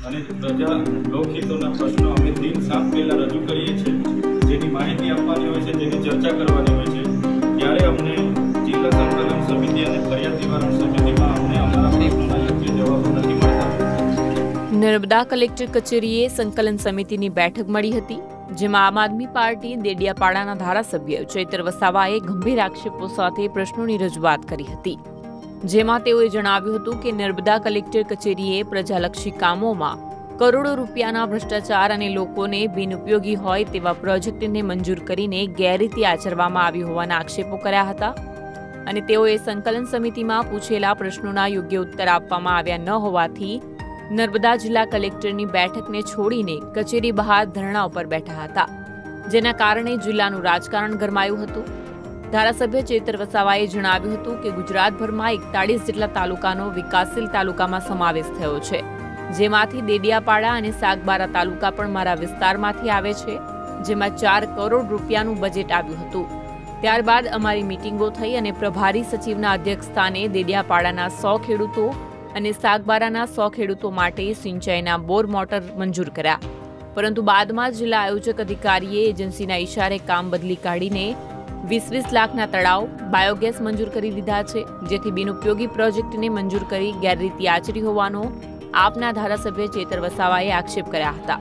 અને પ્રજા લોકહિતોના પ્રશ્નો અમે 3 સાલ પહેલા રજૂ કરીએ છીએ, જેની માહિતી આપવાની હોય છે, જેની ચર્ચા કરવાની હોય છે, ત્યારે અમને જિલ્લા સંકલન સમિતિ અને ફરિયાદ નિવારણ સમિતિમાં અમને અમારા પ્રશ્નોના યોગ્ય જવાબો નથી મળતા। નર્મદા કલેક્ટર કચેરીએ સંકલન સમિતિની બેઠક મળી હતી, જેમાં આમ આદમી પાર્ટી દેડિયાપાડાના ધારાસભ્ય ચૈતર વસાવાએ ગંભીર આક્ષેપો સાથે પ્રશ્નોની રજૂઆત કરી હતી, જેમાં તેઓએ જણાવ્યું હતું કે નર્મદા કલેક્ટર કચેરીએ પ્રજાલક્ષી કામોમાં કરોડો રૂપિયાના ભ્રષ્ટાચાર અને લોકોને બિનઉપયોગી હોય તેવા પ્રોજેક્ટને મંજૂર કરીને ગેરરીતિ આચરવામાં આવી હોવાના આક્ષેપો કર્યા હતા અને તેઓએ સંકલન સમિતિમાં પૂછેલા પ્રશ્નોના યોગ્ય ઉત્તર આપવામાં આવ્યા ન હોવાથી નર્મદા જિલ્લા કલેક્ટરની બેઠકને છોડીને કચેરી બહાર ધરણા ઉપર બેઠા હતા, જેના કારણે જિલ્લાનું રાજકારણ ગરમાયું હતું। ધારાસભ્ય ચૈતર વસાવાએ જણાવ્યું હતું કે ગુજરાતભરમાં 41 જેટલા તાલુકાનો વિકાસશીલ તાલુકામાં સમાવેશ થયો છે, જેમાંથી દેડિયાપાડા અને સાગબારા તાલુકા પણ મારા વિસ્તારમાંથી આવે છે, જેમાં 4 કરોડ રૂપિયાનું બજેટ આવ્યું હતું। ત્યારબાદ અમારી મીટિંગો થઈ અને પ્રભારી સચિવના અધ્યક્ષસ્થાને દેડિયાપાડાના 100 ખેડૂતો અને સાગબારાના 100 ખેડૂતો માટે સિંચાઈના બોર મોટર મંજૂર કર્યા, પરંતુ બાદમાં જિલ્લા આયોજક અધિકારીએ એજન્સીના ઇશારે કામ બદલી કાઢીને 20-20 લાખના તળાવ બાયોગેસ મંજૂર કરી દીધા છે, જેથી બિનઉપયોગી પ્રોજેક્ટને મંજૂર કરી ગેરરીતિ આચરી હોવાનો આપના ધારાસભ્ય ચૈતર વસાવાએ આક્ષેપ કર્યા હતા।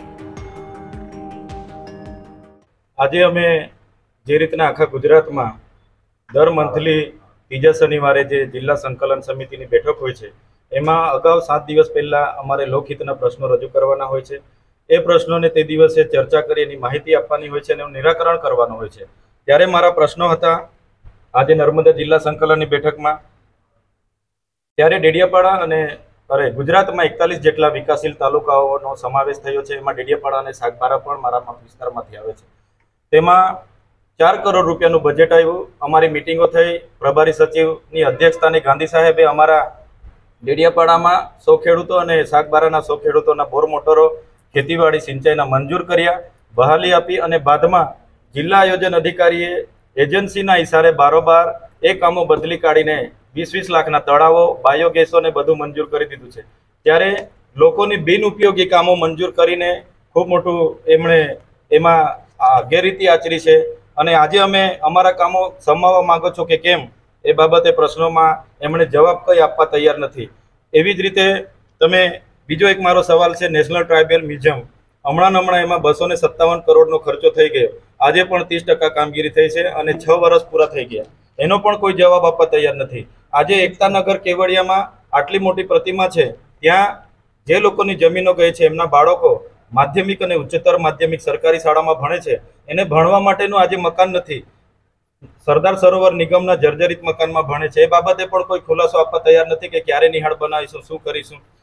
આજે અમે જે રીતના આખા ગુજરાતમાં દર મંથલી ત્રીજા શનિવારે જે જિલ્લા સંકલન સમિતિની બેઠક હોય છે, એમાં અગાઉ 7 દિવસ પહેલા અમારે લોકહિતના પ્રશ્નો રજૂ કરવાના હોય છે। એ પ્રશ્નોને તે દિવસે ચર્ચા કરી એની માહિતી આપવાની હોય છે અને એનું નિરાકરણ કરવાનું હોય છે। ત્યારે મારા પ્રશ્નો હતા આજે નર્મદા જિલ્લા સંકલનની બેઠકમાં, ત્યારે દેડિયાપાડા અને ગુજરાતમાં 41 જેટલા વિકાસશીલ તાલુકાઓનો સમાવેશ થયો છે, એમાં દેડિયાપાડા અને સાગબારા પણ મારા વિસ્તારમાંથી આવે છે। તેમાં 4 કરોડ રૂપિયાનું બજેટ આવ્યું। અમારી મિટિંગો થઈ, પ્રભારી સચિવની અધ્યક્ષતાને ગાંધી સાહેબે અમારા દેડિયાપાડામાં 100 ખેડૂતો અને સાગબારાના 100 ખેડૂતોના બોર મોટરો ખેતીવાડી સિંચાઈના મંજૂર કર્યા, બહાલી આપી અને બાદમાં જિલ્લા આયોજન અધિકારીએ એજન્સીના ઇશારે બારોબાર એ કામો બદલી કાઢીને 20-20 લાખના તળાવો બાયોગેસોને બધું મંજૂર કરી દીધું છે। ત્યારે લોકોની બિનઉપયોગી કામો મંજૂર કરીને ખૂબ મોટું એમણે એમાં ગેરરીતિ આચરી છે અને આજે અમે અમારા કામો સમાવવા માંગો છો કે કેમ એ બાબતે પ્રશ્નોમાં એમણે જવાબ કંઈ આપવા તૈયાર નથી। એવી જ રીતે તમે બીજો એક મારો સવાલ છે નેશનલ ટ્રાઇબલ મ્યુઝિયમ, હમણાં એમાં 257 કરોડનો ખર્ચો થઈ ગયો, આજે પણ 30% કામગીરી થઈ છે અને 6 વર્ષ પૂરા થઈ ગયા, એનો પણ કોઈ જવાબ આપવા તૈયાર નથી। આજે એકતાનગર કેવડિયામાં આટલી મોટી પ્રતિમા છે, ત્યાં જે લોકોની જમીનો ગઈ છે, એમના બાળકો માધ્યમિક અને ઉચ્ચતર માધ્યમિક સરકારી શાળામાં ભણે છે, એને ભણવા માટેનું આજે મકાન નથી, સરદાર સરોવર નિગમના જર્જરિત મકાનમાં ભણે છે। એ બાબતે પણ કોઈ ખુલાસો આપવા તૈયાર નથી કે ક્યારે નિહાળ બનાવીશું, શું કરીશું।